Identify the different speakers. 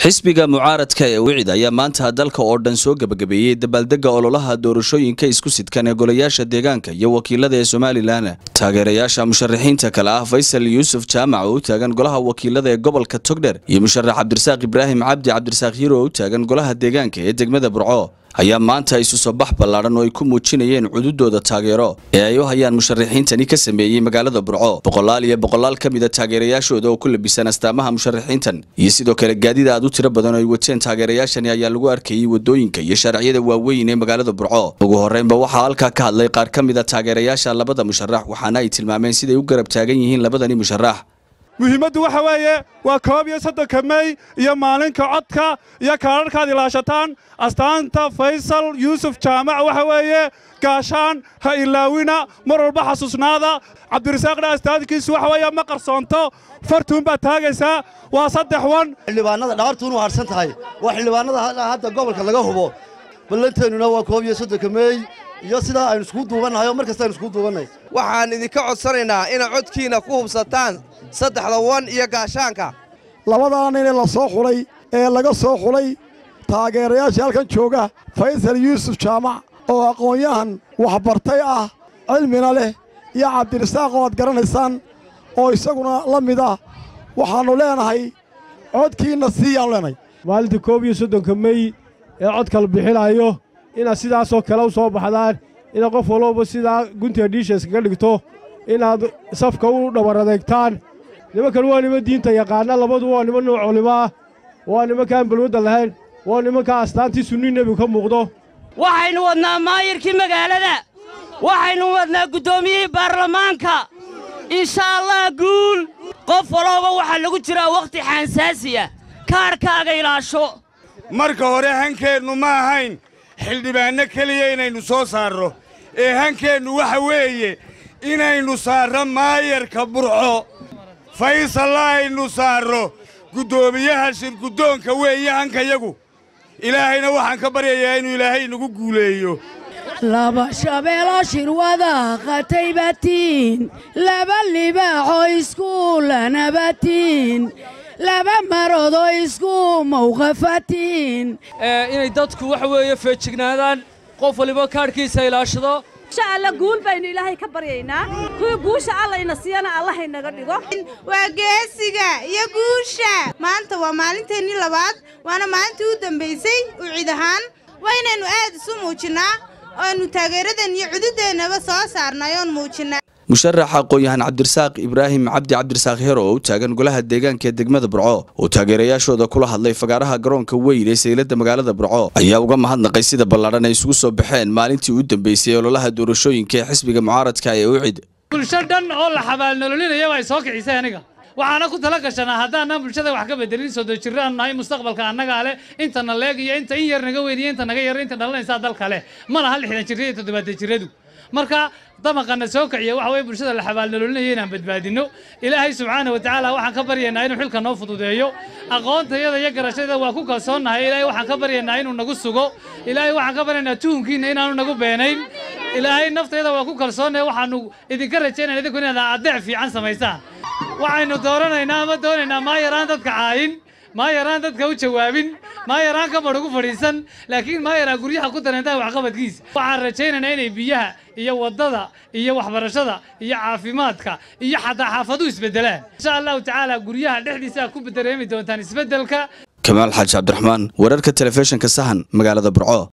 Speaker 1: xisbiga mucaaradka ee wicid ayaa maanta dalka oo dhan soo gabagabeeyay dabaaldega ololaha doorashooyinka isku sidkan ee golayaasha deegaanka iyo wakiilada ee Somaliland. Taageerayaasha musharaxiinta kala ah Faysal Yuusuf Jamaac oo taagan golaha wakiilada ee gobolka Togdheer iyo musharax Ibraahin Heero oo taagan golaha deegaanka ee degmada Burco ayaa maanta isu soo bax ballaaran oo ay ku muujinayeen cududooda taageero ee ay u hayaan musharaxiintani ka sameeyay magaalada Burco. boqolaal ka mid ah taageerayaashooda oo ku labisan astaamaha musharaxiintan iyo sidoo kale gaadiid aad u tiro badan oo ay wateen taageerayaashani ayaa lagu arkayay wadooyinka iyo sharciyada waaweyn ee magaalada Burco. Ugu horeynba waxaa halka ka hadlay qaar ka mid ah taageerayaasha labada musharax waxaana ay tilmaameen sida ay u garab taagan yihiin labadani musharax.
Speaker 2: muhiimaddu waxa weeye waa 31 May iyo maalinka codka iyo kaararkaad ilaashataan astaanta Faysal Yuusuf Jamaac waxa weeye gaashaan ha ilaawina mar walba xasuusnaada Cabdirasaaqna astaadkiisu waxa weeye ma qarsoonto fartuun baa taagaysa waa 3-1
Speaker 3: xildhibaanada dhaartuun u harsan tahay waa xildhibaanada hadda gobolka laga hubo ballanteennuna waa 31 May iyo sida aynu isku duubanahay mar kasta aynu isku duubanay
Speaker 4: waxaan idinka codsanaynaa inaad codkiina ku hubsataan 3-1 iyo gaashaanka
Speaker 5: labadaan in la soo xulay ee laga soo xulay taageerayaasha halkan jooga Faysal Yuusuf Jamaac oo aqoonyahan wax bartay ah cilmina leh iyo Cabdirasaaq oo aad garanaysaan oo isaguna la mid ah waxaanu leenahay codkiina siiyaan leenahay
Speaker 2: maalinta 31 May ee codka la bixinayo ina sidaas oo kale u soo baxdaan ina qof walba sida guntiga dishes kaga dhigto inaad safka u dhawareegtaan nimankan waa nima diinta yaqaana labadu waa nima nooc culimo waa nima kaan balwada lahayn waa nima ka astaantii sunni nabi ka muuqdo
Speaker 6: waxaynu wadnaa maayirkii magaalada waxaynu wadnaa gudoomiyihii baarlamaanka insha Allah guul qof walba waxa lagu jiraa waqti xasaasiya kaarkaaga ilaasho
Speaker 7: marka hore hankeennu ma ahayn xildhibaano kaliya inaynu soo saarro ee hankeennu waxa weeye inaynu saarro maayirka Burco Faysal aynu saarro gudoomiyaha shirgudoonka weeye hankayagu ilaahayna waxaan ka baryayaa inuu ilaahay nagu guuleeyo
Speaker 8: laba shabeelo shirwada qataybatiin laba libaaxo isku lanabatiin laba marodo isku mawqafatiin
Speaker 6: inay dadku waxa weeye feejignaadaan qof waliba kaarkiisa ilaashado
Speaker 9: insha Allah guul baynu ilaahay ka baryaynaa kuwa guusha Allah ina siiyana Allah inaga dhigo
Speaker 10: waa geesiga iyo guusha maanta waa maalinteennii labaad waana maalintii u dambeysay u cid ahaan waa inaynu aad isu muujinaa oo aanu taageeradan iyo cududeennaba soo saarnay oo muujinaa
Speaker 1: musharaxa aqoonyahan Ibraahin Heero oo taagan golaha deegaanka ee degmada Burco oo taageerayaashooda kula hadlay fagaaraha garoonka weyn ee saylada magaalada Burco ayaa uga mahadnaqay sida ballaaran ay isugu soo baxeen maalintii u dambeysay ololaha doorashooyinka ee xisbiga mucaaradka ee wicid
Speaker 11: bulshadan oo la xabaal nololinaya way soo kicisay aniga waxaana ku tala gashanaa haddaan bulshada wax ka bedelin soo jiraan nahay mustaqbalka annaga leh inta na leeg iyo inta in yar naga weyn inta naga yar inta dhalanaysa dalka leh mana hal 60 jir iyo 70 jiradu marka damaqana soo kiciya waxa way bulshada la xabaal nololinayay inaan badbaadino ilaahay subhanahu wa ta'ala waxaan ka baryaynaa inuu xilka noo fududeeyo aqoontayada iyo garashada waa ku kalsoonahay ilaahay waxaan ka baryaynaa inuu nagu sugo ilaahay waxaan ka baryaynaa tuunkiina inaanu nagu beenayn ilaahay naftayada waa ku kalsoonahay waxaanu idinka rajaynaynaa idinku inaad adeec fiican samaysaan waxaynu dooranaynaa ama doonaynaa ma yaraan dadka caayin ma yaraan dadka u jawaabin ma yaraan ka badhugu fadhiisan laakiin ma yaraan guryaha ku dareentay wax qabadkiisa waxaan rajaynaynaa inay biyaha iyo wadada iyo waxbarashada iyo caafimaadka iyo xataa xaafadu isbedelaan insha Allah ta'ala guryaha dhexdiisa ku bedereemi doontaan isbedelka
Speaker 1: Kamaal Xaaj Cabdiraxmaan wararka telefishinka Sahan magaalada Burco.